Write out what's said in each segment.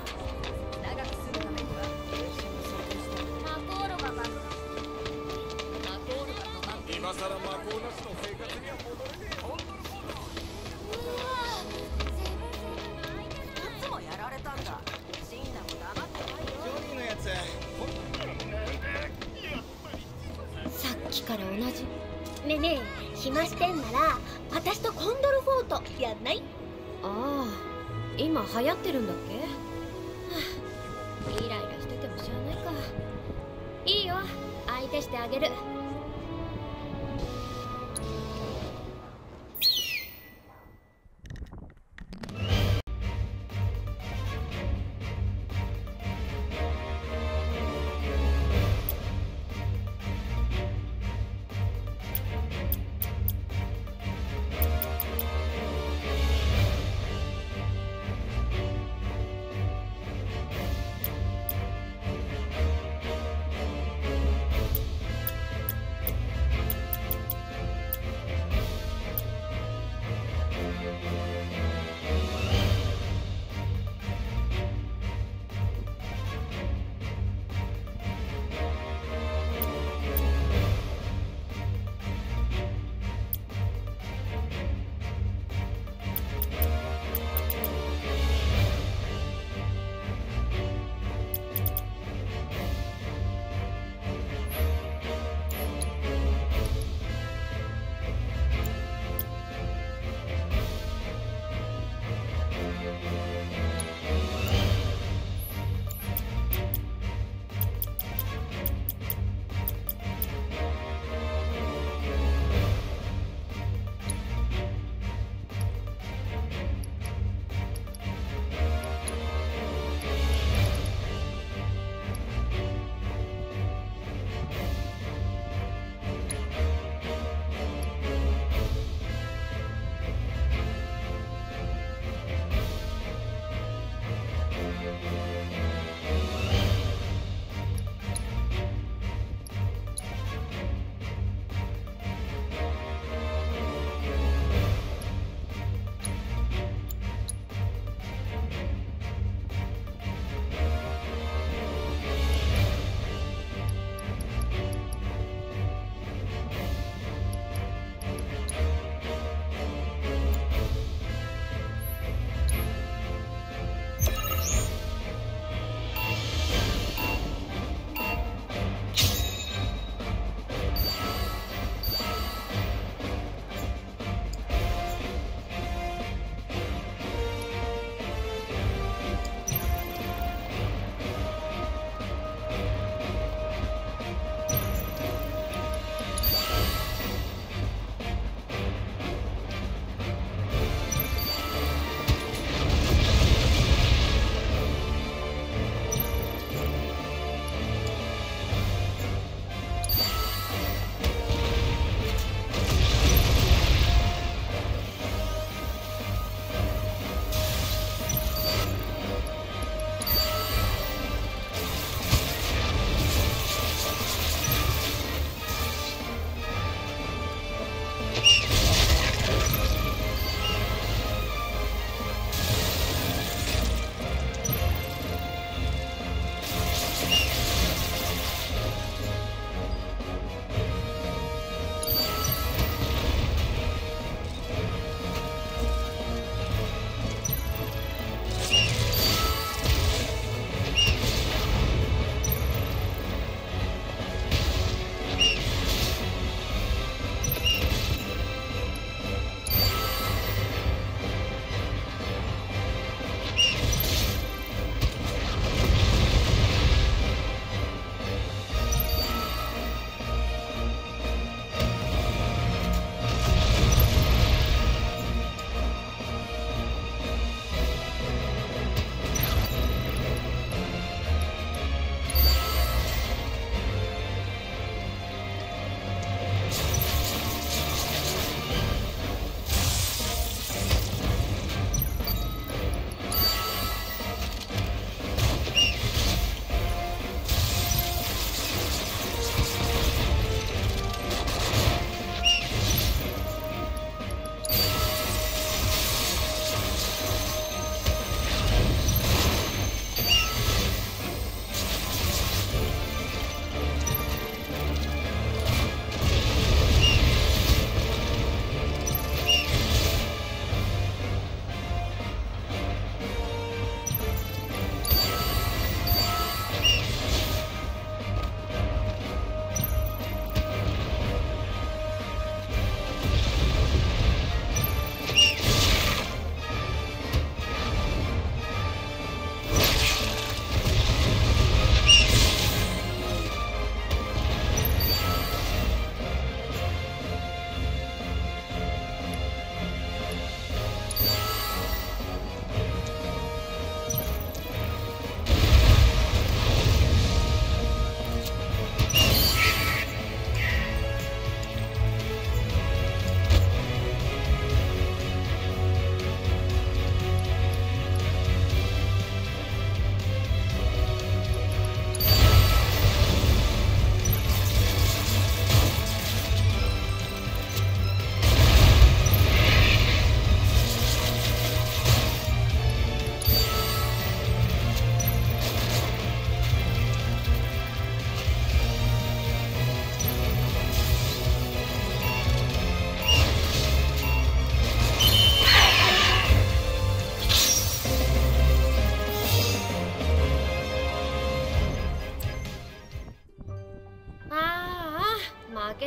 長くするためにはマコールが止まって今さら魔法なしの生活には戻れねえ。 いつもやられたんだ。死んだも黙ってないよ。 ジョニーのやつさっきから同じ。ねえねえ、暇してんなら私とコンドルフォートやんない？ ああ、今流行ってるんだっけ？ はあ、イライラしててもしゃあないか。いいよ、相手してあげる。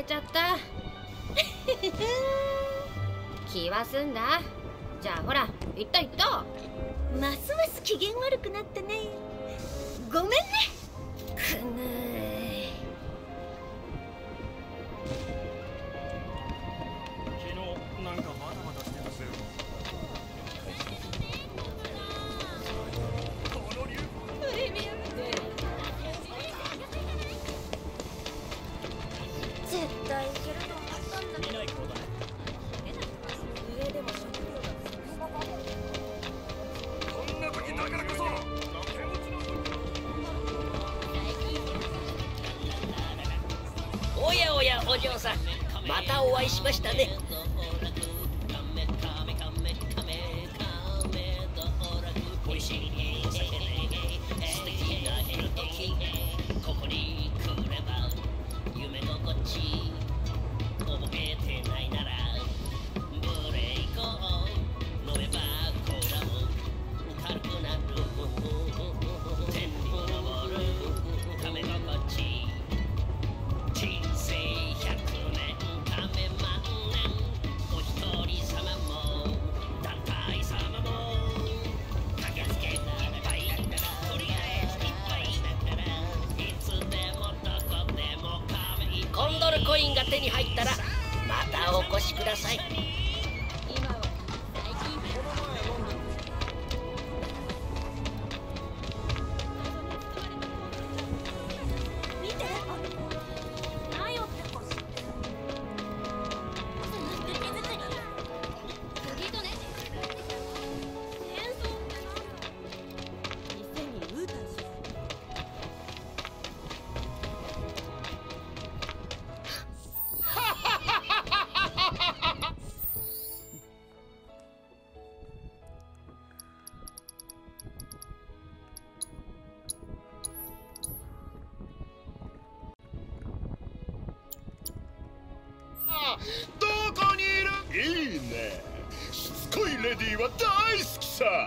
ちゃった気は済んだ。じゃあほら行った行った。 ますます機嫌悪くなったね。ごめんね。 くぬー。 昨日なんかバタバタしてますよ。この竜プレミアムで絶対いけると思ったんだけど。 見ない頃だね。 上でも食料がこんな時だからこそ手持ちのおやおやお嬢さん、またお会いしましたね。美味しいお酒で素敵なひととき、ここに来れば夢心地覚えてないならブレイクを飲めばコーラも軽くなる。天に昇る亀心地、人生100年亀万年、お一人様も団体様も駆けつけいっぱい、とりあえずいっぱいだから、いつでもどこでも亀一コンドルコインが手に入ったらまたお越しください。 今は最近見て。ナヨって子知ってる？手作り。 次とね戦争って店にウータンしどこにいる？いいね。しつこいレディーは大好きさ。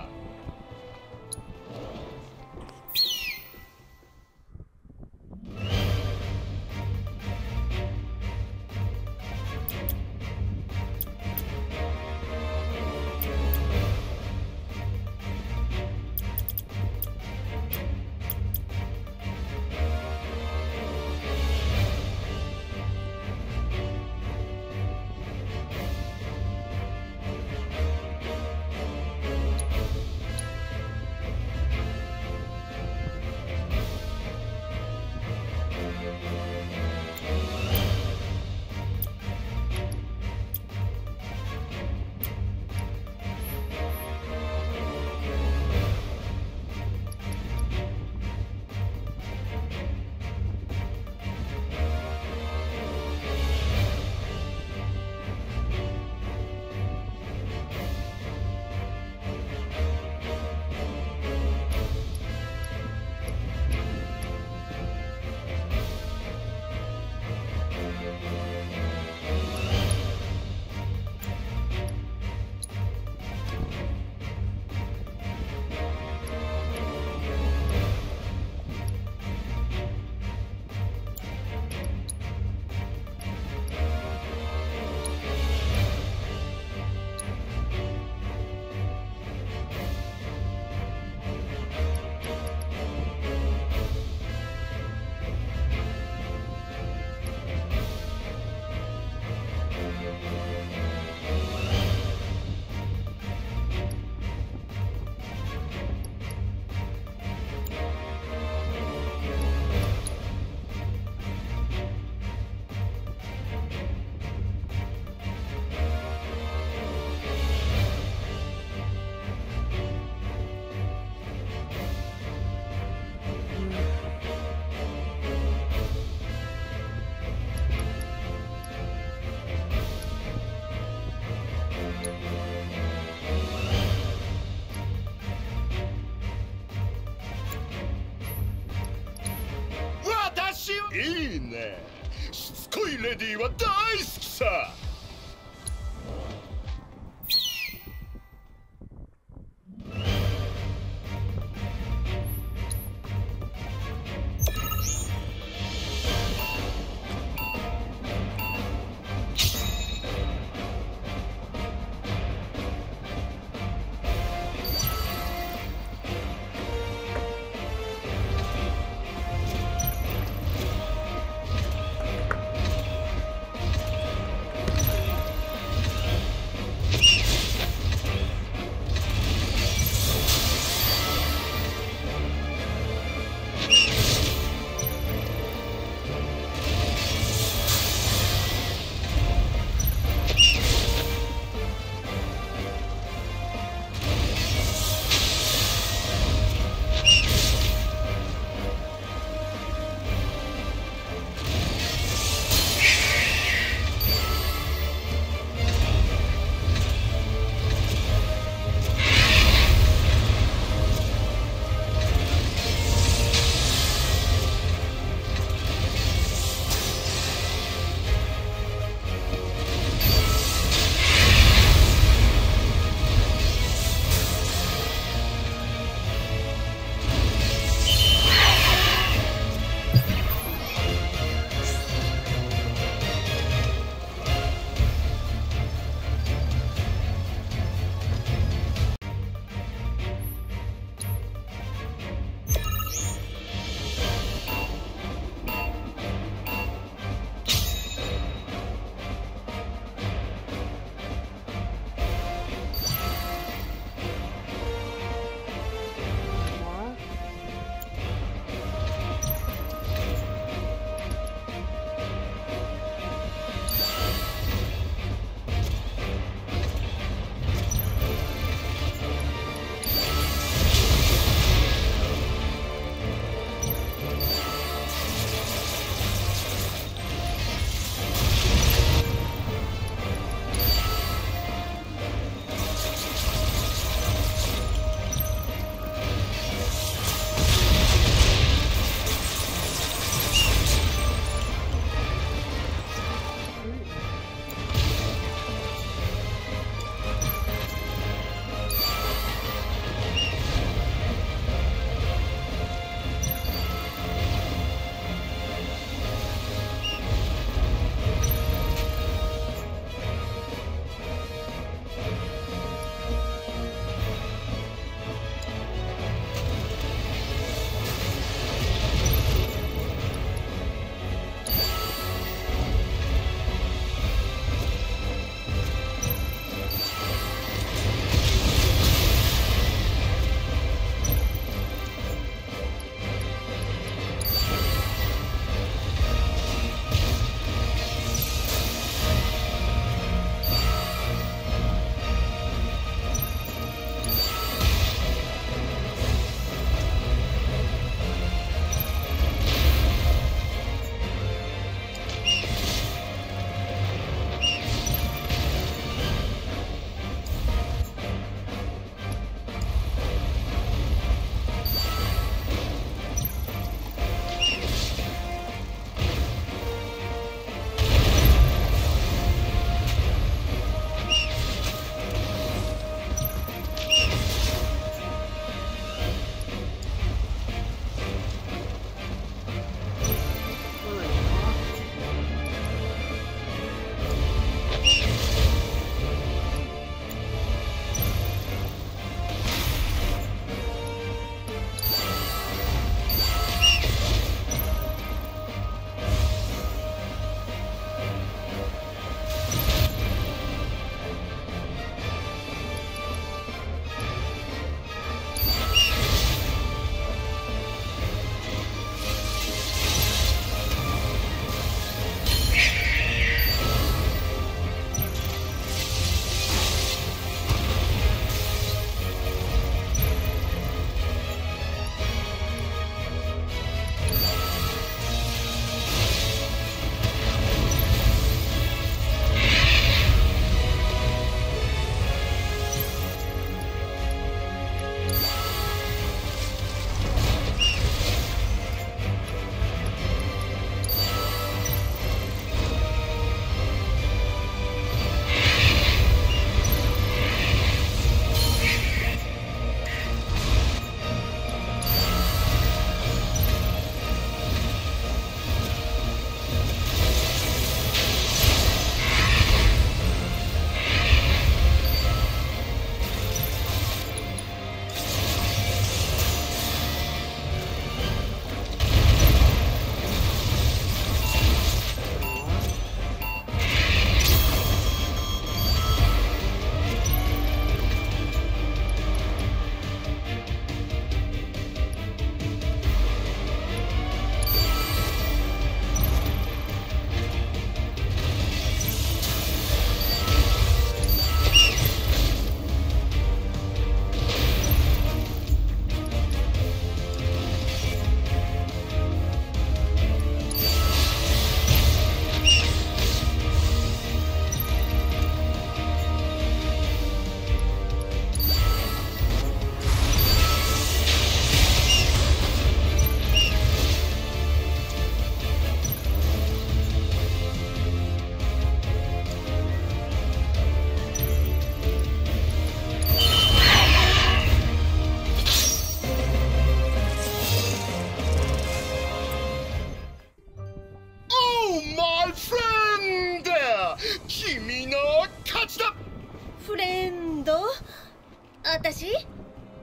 いいね。しつこいレディーは大好きさ。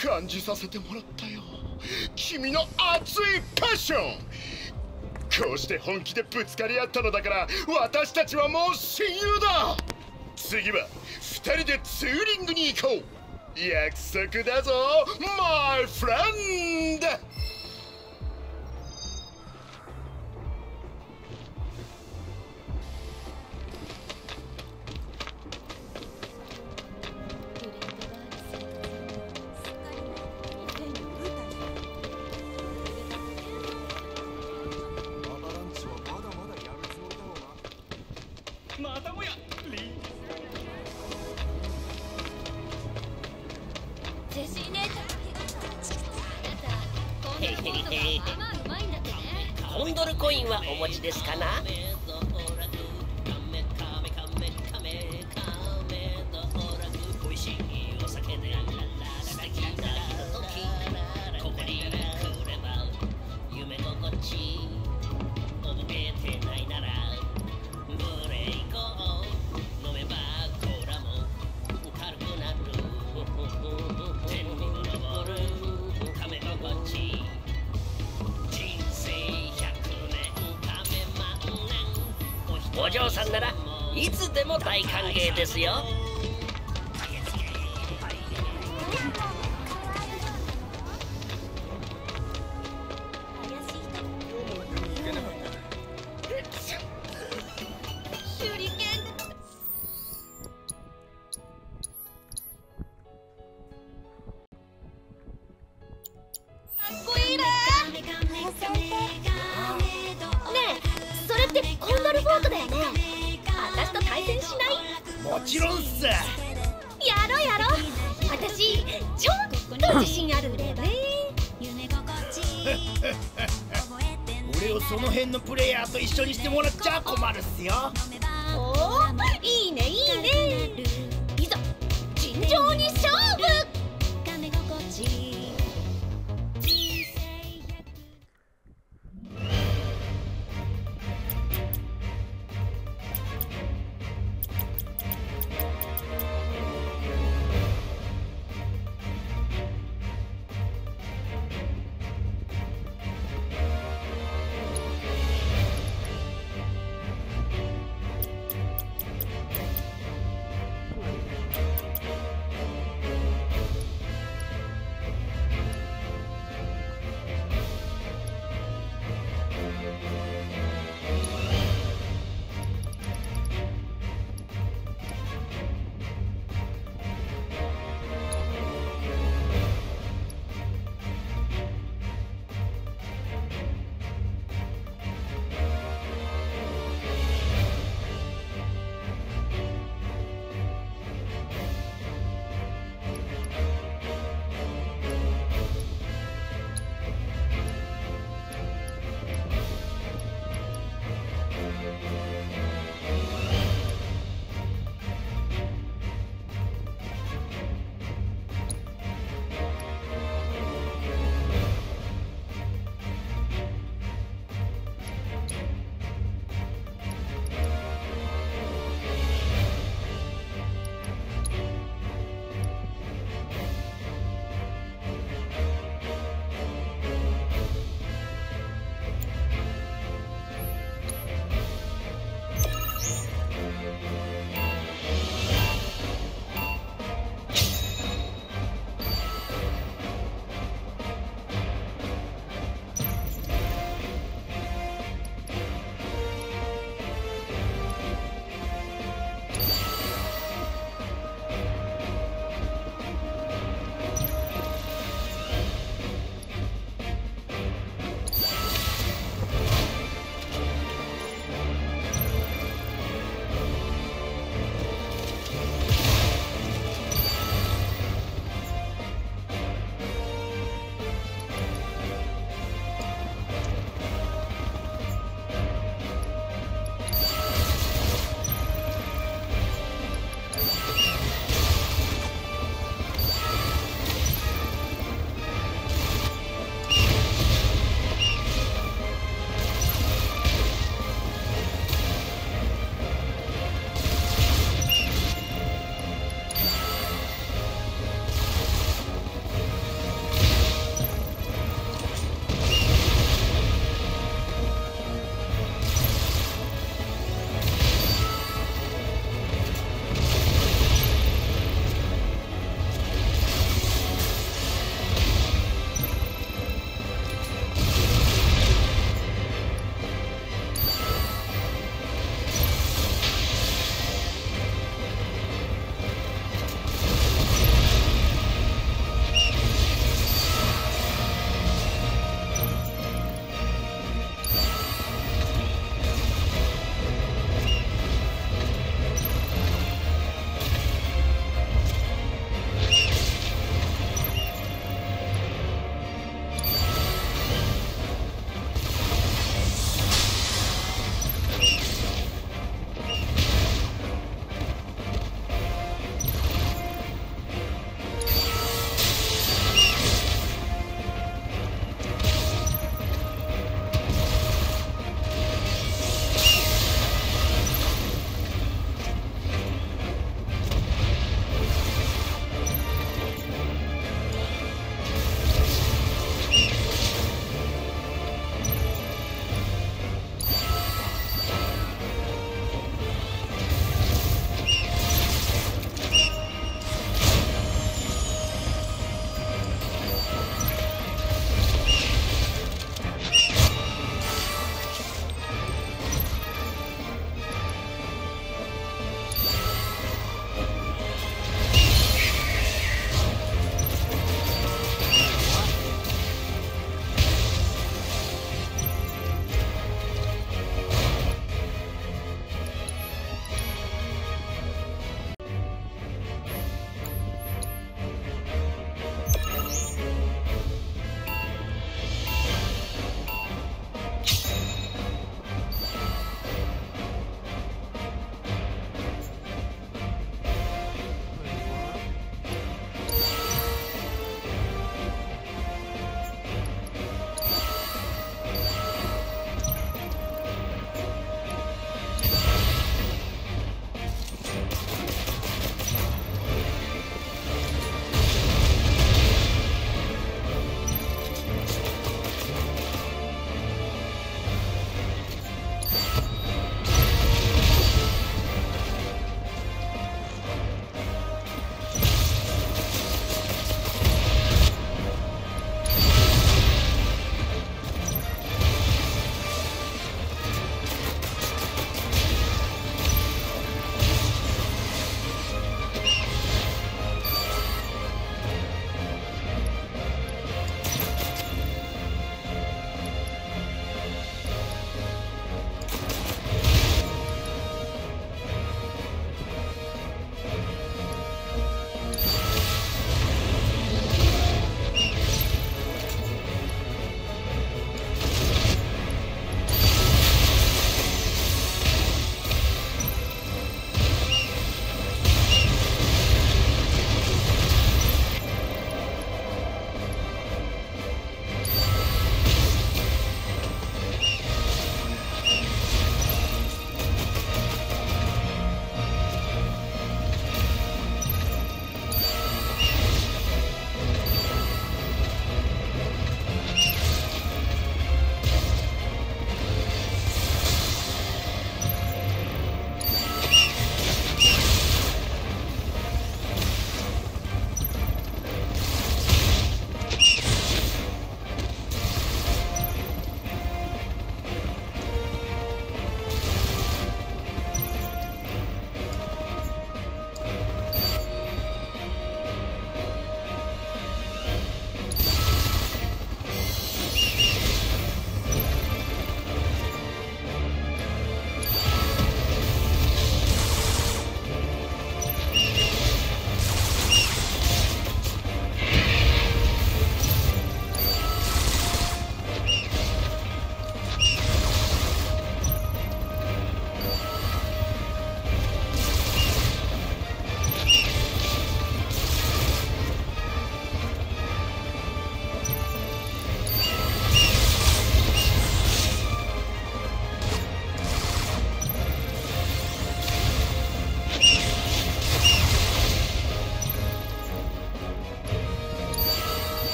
感じさせてもらったよ、君の熱いパッション。こうして本気でぶつかり合ったのだから、私たちはもう親友だ。次は2人でツーリングに行こう。約束だぞ、my friend。 またもやジェシー姉ちゃん、あなたコンドルフォートがまあまあうまいんだってね。 コンドルコインはお持ちですかな。美味しいお酒で素敵なひととき、ここに来れば夢心地、覚えてないならブレイクを飲めばコーラも軽くなる。天に昇る亀心地、人生100年亀万年、お嬢さんならいつでも大歓迎ですよ。 手裏剣かっこいいね。 ねえ、それってコンドルフォートだよね。私と対戦しない？ もちろんっす。 やろうやろう。私ちょっと自信あるんだよね。 俺をその辺のプレイヤーと一緒にしてもらっちゃ困るっすよ。 おー、いいねいいね。いざ尋常に勝負。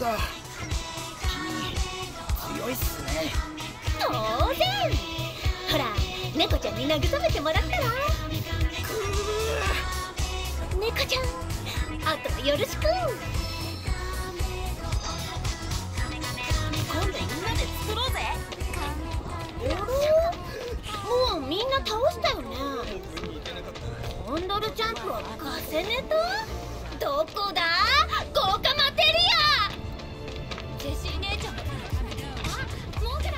った君強いっすね。 当然。ほら猫ちゃんに慰めてもらったら。猫ちゃんあとはよろしく。 今度みんなで作ろうぜ。 もうみんな倒したよね。コンドルジャンプはガセネタ？どこだ？豪華マテリア。 ジェシー姉ちゃんももうから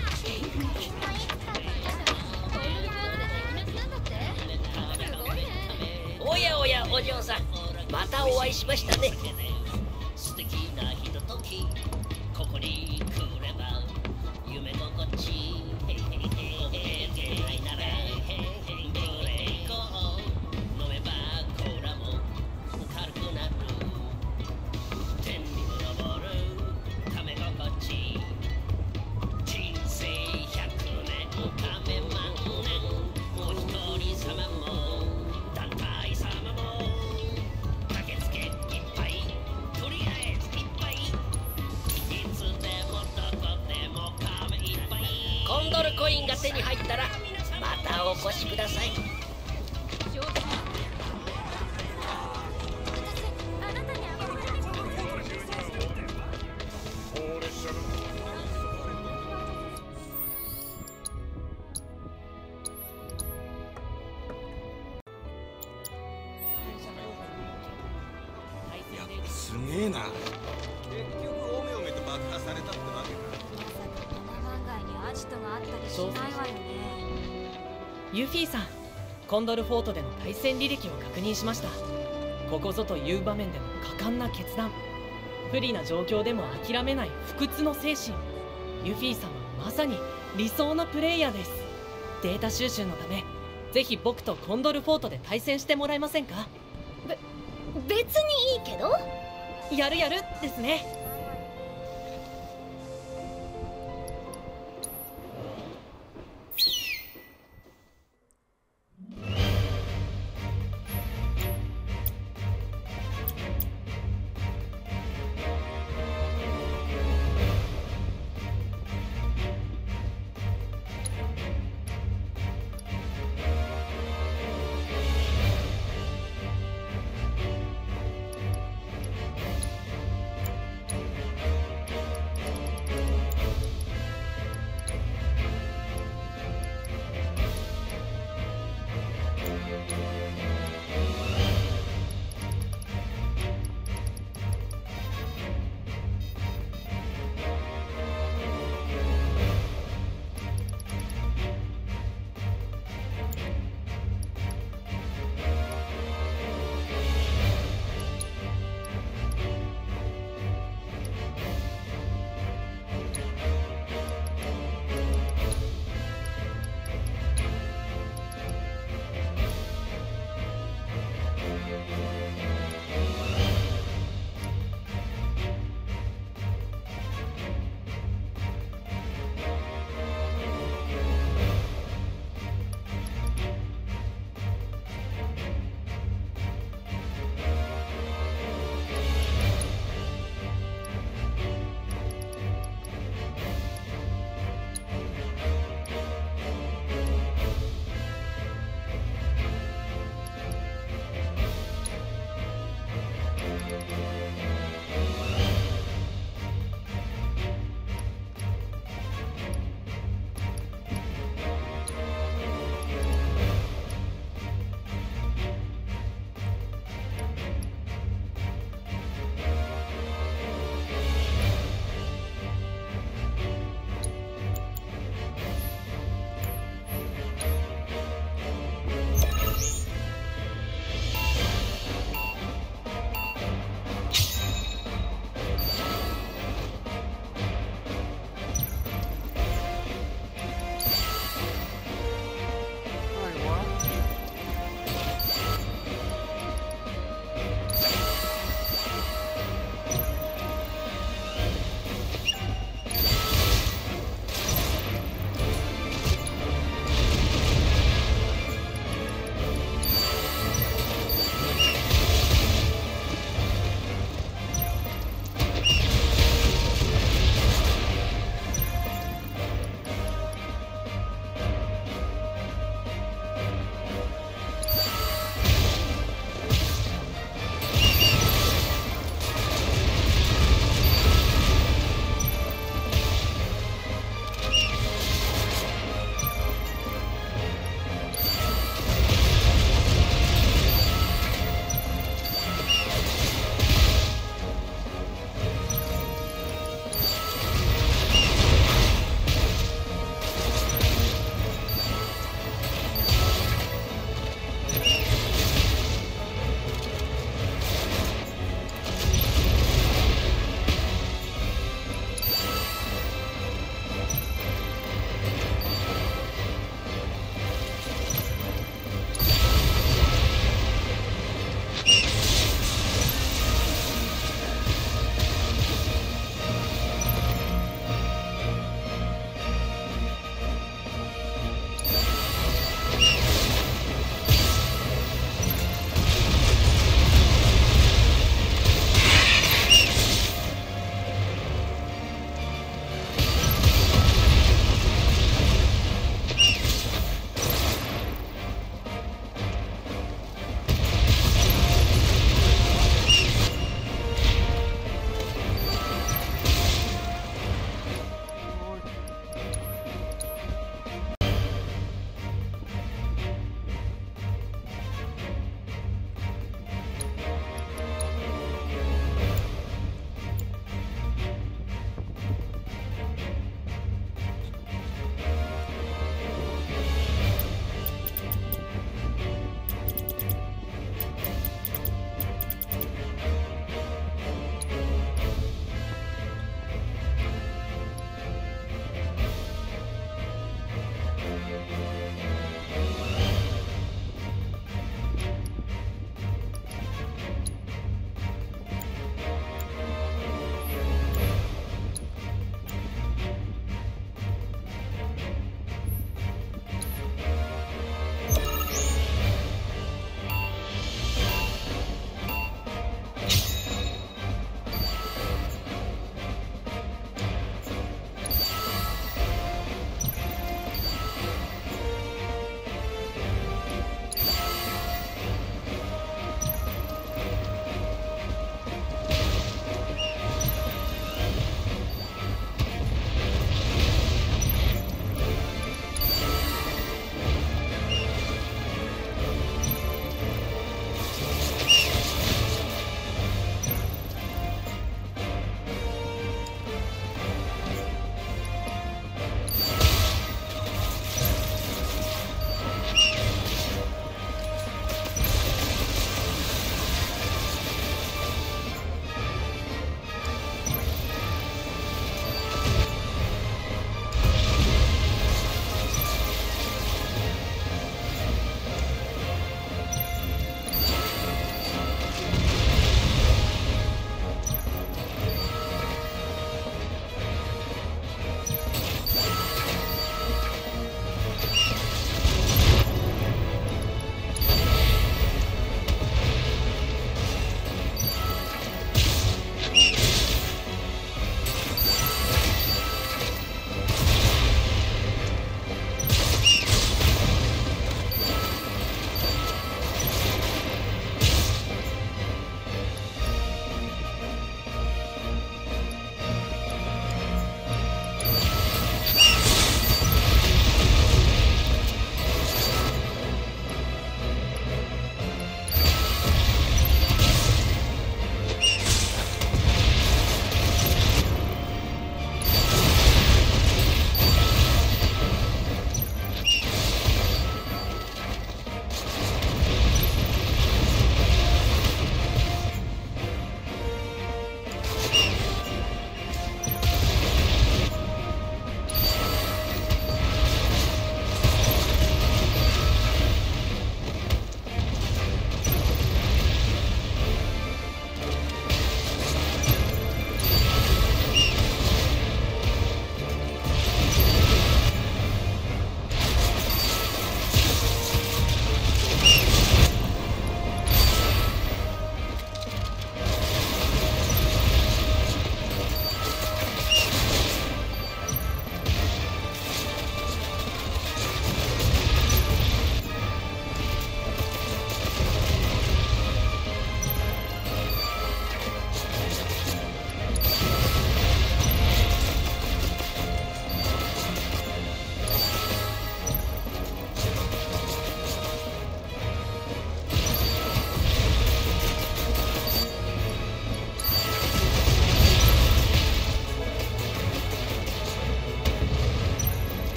おやおやお嬢さん、またお会いしましたね。素敵なひとときここに来れば夢心地覚えてないならブレイコ飲めばコーラも軽くなる天に昇るため心地人生100年ため万年お一人様も団体様も駆けつけいっぱいとりあえずいっぱいいつでもどこでも亀いっぱいコンドルコインが手に入ったらまたお越しください。 すげえな。結局おめおめと爆破されたってわけか。 7番街にアジトがあったりしないわよね。 ユフィさん、コンドルフォートでの対戦履歴を確認しました。ここぞという場面での果敢な決断、不利な状況でも諦めない不屈の精神。ユフィさんはまさに理想のプレイヤーです。データ収集のためぜひ僕とコンドルフォートで対戦してもらえませんか？ 別にいいけど。 やるですね。